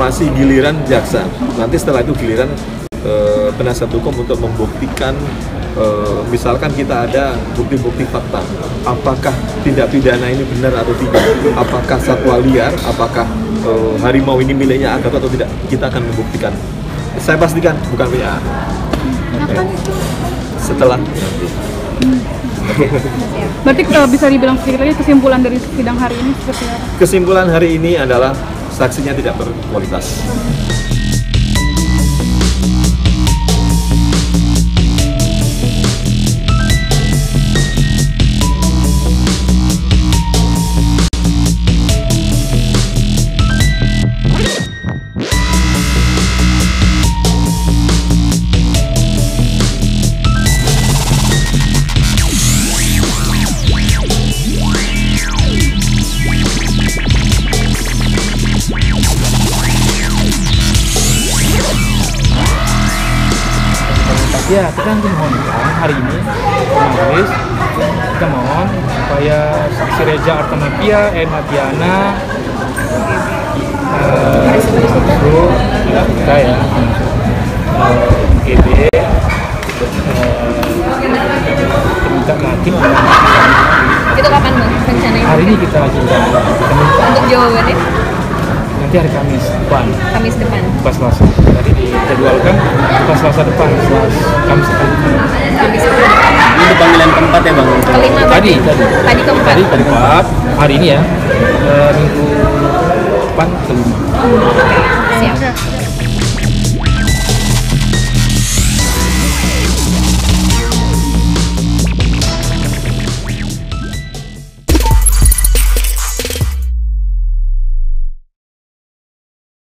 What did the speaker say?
masih giliran jaksa. Nanti setelah itu giliran penasihat hukum untuk membuktikan, misalkan kita ada bukti-bukti fakta, apakah tindak pidana ini benar atau tidak, apakah satwa liar, apakah harimau ini miliknya Agato atau tidak, kita akan membuktikan. Saya pastikan bukan PA. Setelah nanti. Berarti bisa dibilang sedikit lagi kesimpulan dari sidang hari ini seperti apa? Kesimpulan hari ini adalah saksinya tidak berkualitas. Ya, kita mohonkan hari ini majelis, kita mohon supaya saksi Reza Artamevia, Matiana, kita ya, GB, minta hakim. Itu kapan Bang rencananya? Hari ini kita ajukan. Untuk jawabannya? Nanti hari Kamis depan. Kamis depan. Pas Selasa. Tadi dijadwalkan pas Selasa depan, Kamis depan. Kamis depan. Ini panggilan keempat ya Bang? Kelima Tadi keempat. Tadi keempat. Hari ini ya. Minggu depan kelima. Siap.